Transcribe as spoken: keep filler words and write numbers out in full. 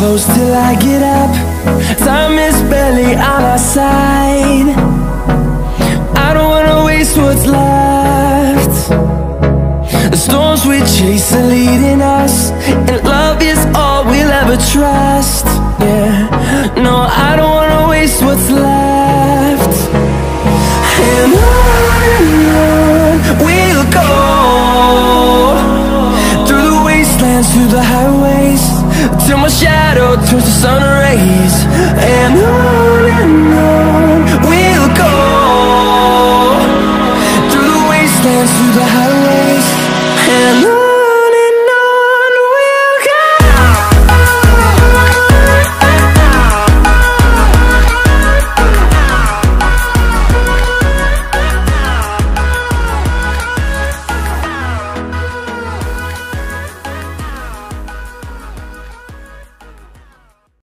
close till I get up. Time is barely on our side. I don't wanna waste what's left. The storms we chase are leading us, and love is all we'll ever trust. Yeah, no, I don't wanna waste what's left.